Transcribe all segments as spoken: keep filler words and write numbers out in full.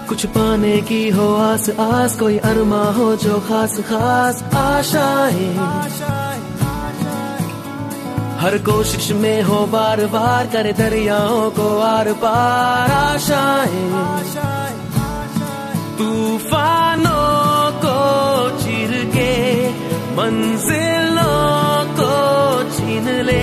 कुछ पाने की हो आस आस, कोई अरमा हो जो खास खास आशाएं, हर कोशिश में हो बार बार, करे दरियाओं को आर पार आशाएं, तूफानों को चीर के मंजिलों को छीन ले,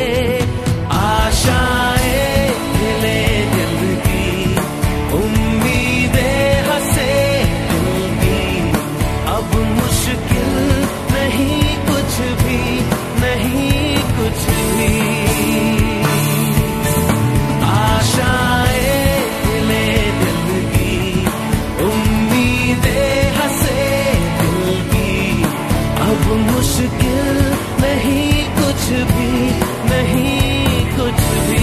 आशाएं हिले दिल की, उम्मीदें हंसे दिल की, अब मुश्किल नहीं कुछ भी, नहीं कुछ भी, आशाएं हिले दिल की, उम्मीदें हंसे दिल की, अब मुश्किल नहीं कुछ भी, नहीं कुछ भी।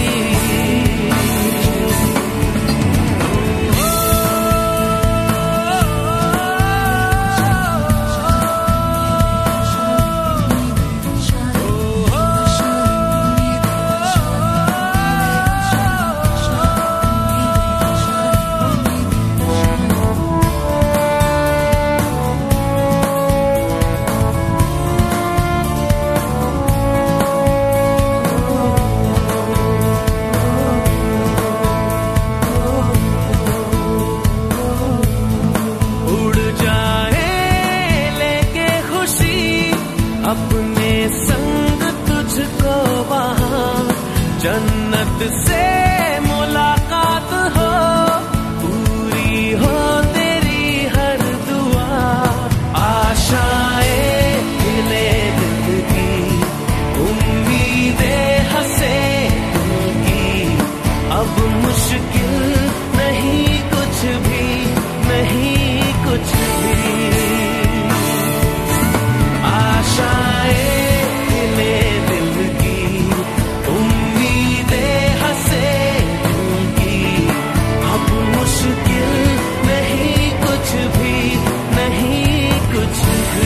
अपने संग तुझको वहाँ जन्नत से मुलाकात हो, पूरी हो तेरी हर दुआ, आशाएं हिले दिल की, उम्मीदें हंसे दिल की, अब मुश्किल नहीं कुछ भी, नहीं कुछ भी, आशाएं हिले दिल की, उम्मीदें हंसे दिल की, अब मुश्किल नहीं कुछ भी, नहीं कुछ भी।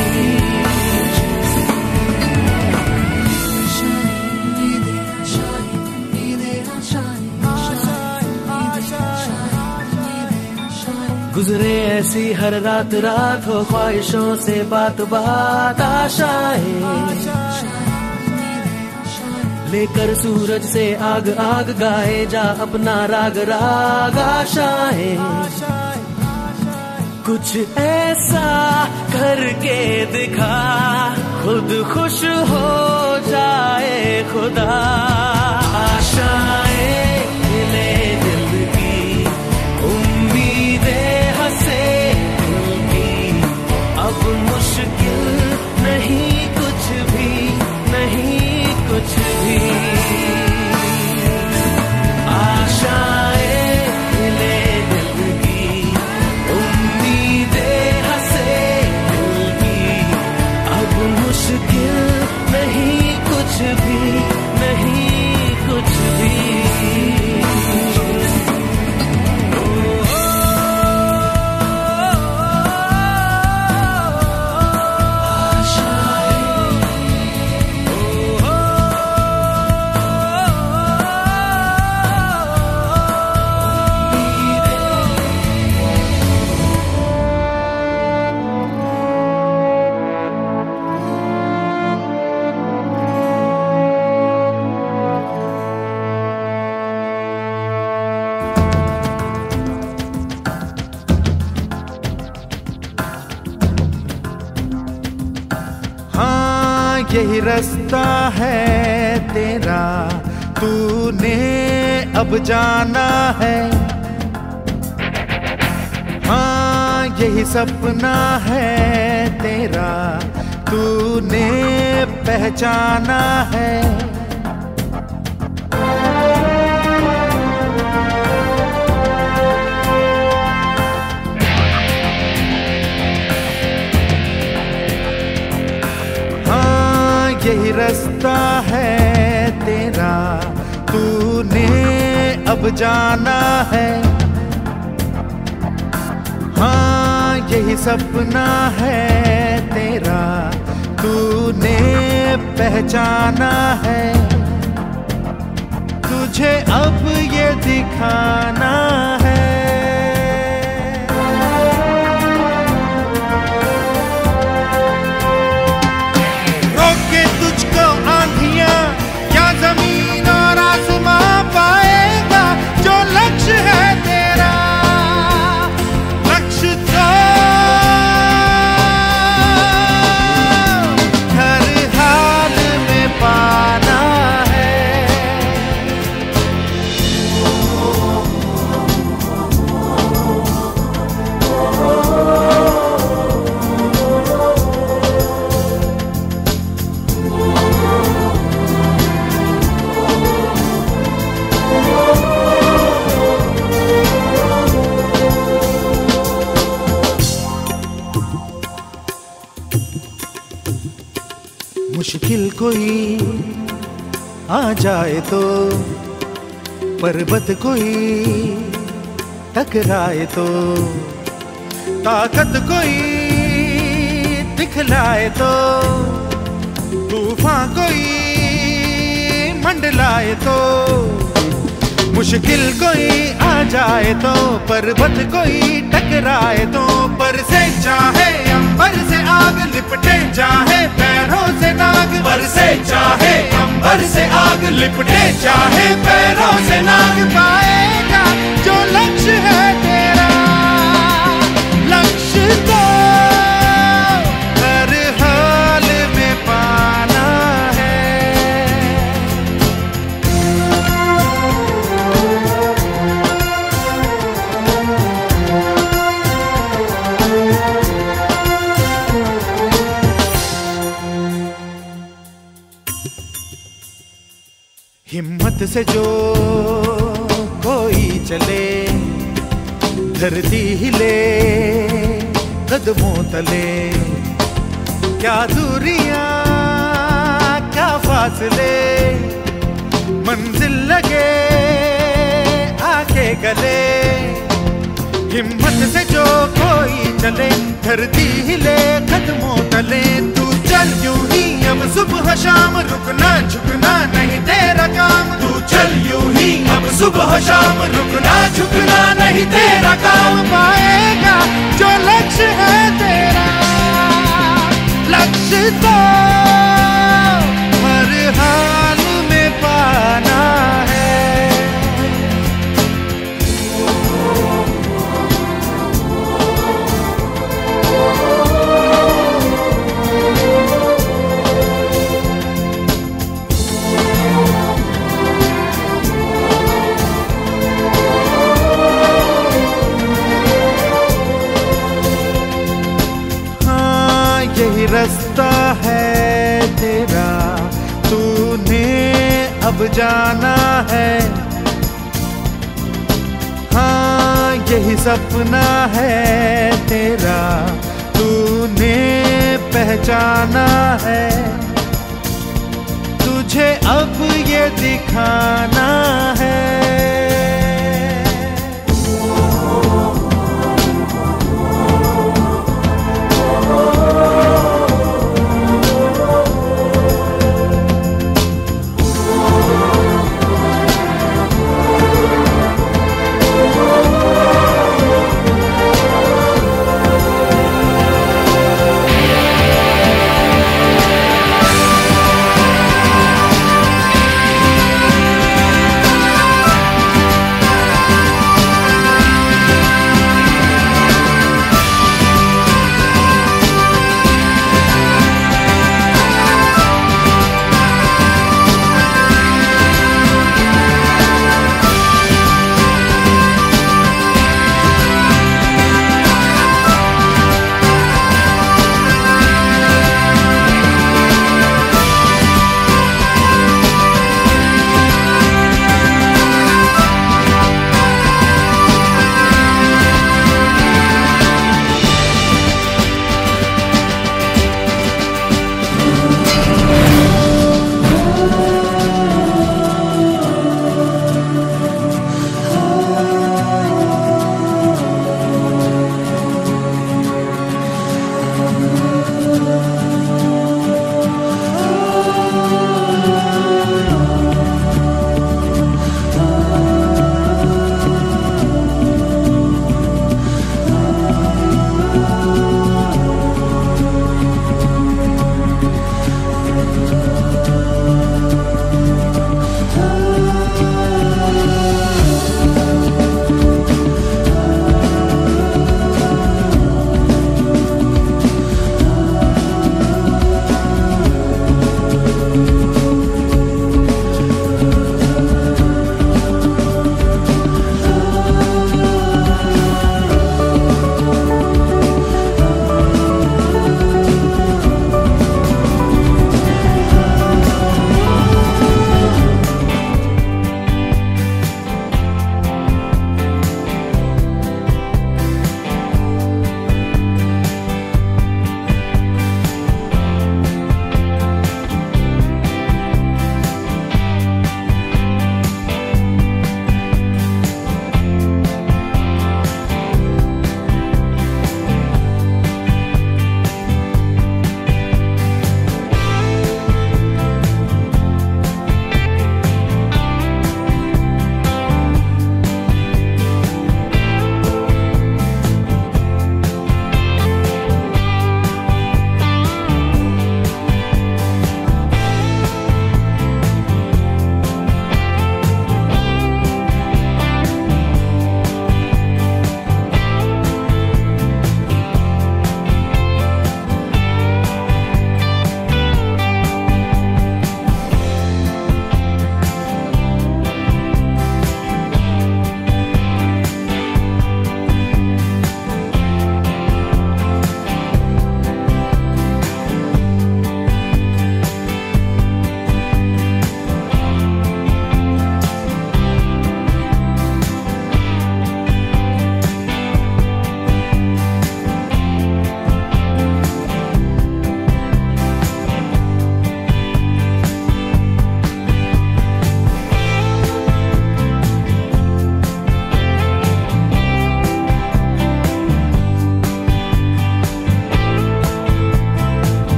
गुजरे ऐसी हर रात रात, हो ख्वाहिशों से बात बात, आशाएं लेकर सूरज से आग आग, गाए जा अपना राग राग, आशाएं कुछ ऐसा करके दिखा, खुद खुश हो जाए खुदा, आशाएं हिले दिल की, उम्मीदें हंसे दिल की, अब मुश्किल नहीं कुछ भी, नहीं कुछ भी, आशाएं हिले दिल की, उम्मीदें हंसे दिल की, अब मुश्किल नहीं कुछ भी, नहीं कुछ भी। यही रास्ता है तेरा, तूने अब जाना है, हाँ यही सपना है तेरा, तूने पहचाना है, यही रास्ता है तेरा, तूने अब जाना है, हाँ यही सपना है तेरा, तूने पहचाना है, तुझे अब ये दिखाना है, मुश्किल कोई आ जाए तो, पर्वत कोई टकराए तो, ताकत कोई दिखलाए तो, तूफान कोई मंडलाए तो, मुश्किल कोई आ जाए तो, पर्वत कोई टकराए तो, पर से चाहे अंबर से आग लिपटे चाहे पैरों से नाग, पर से चाहे अंबर से आग लिपटे चाहे पैरों से नाग, पाएगा जो लक्ष्य है तेरा, लक्ष्य तो हर हाल में पाना है। हिम्मत से जो कोई चले, धरती हिले कदमों तले, क्या दूरियां क्या फासले, मंजिल लगे आके गले। हिम्मत से जो कोई चले, धरती हिले कदमों तले, तू चल यूं ही अब सुबह शाम, रुकना झुकना नहीं तेरा काम, तू चल यूं ही अब सुबह शाम, रुकना झुकना नहीं तेरा काम, पाएगा जो लक्ष्य है तेरा, लक्ष्य तो हर हाल में पाना है। यही रास्ता है तेरा, तूने अब जाना है, हाँ यही सपना है तेरा, तूने पहचाना है, तुझे अब ये दिखाना है।